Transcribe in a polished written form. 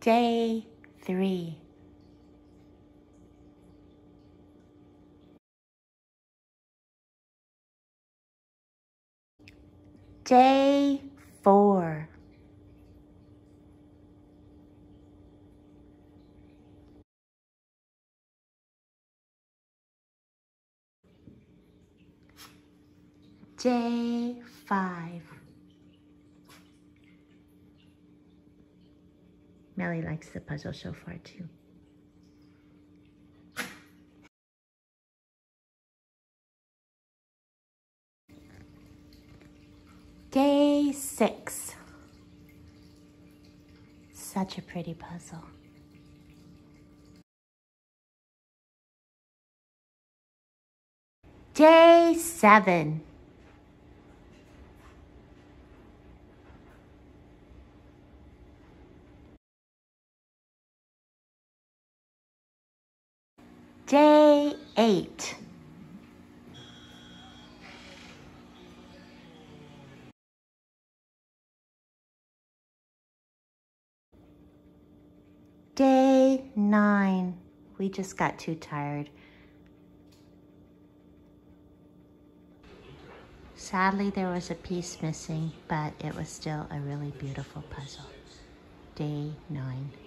Day 3. Day 4. Day 5. Melly likes the puzzle so far too. Day 6. Such a pretty puzzle. Day 7. Day 8. Day 9. We just got too tired. Sadly, there was a piece missing, but it was still a really beautiful puzzle. Day 9.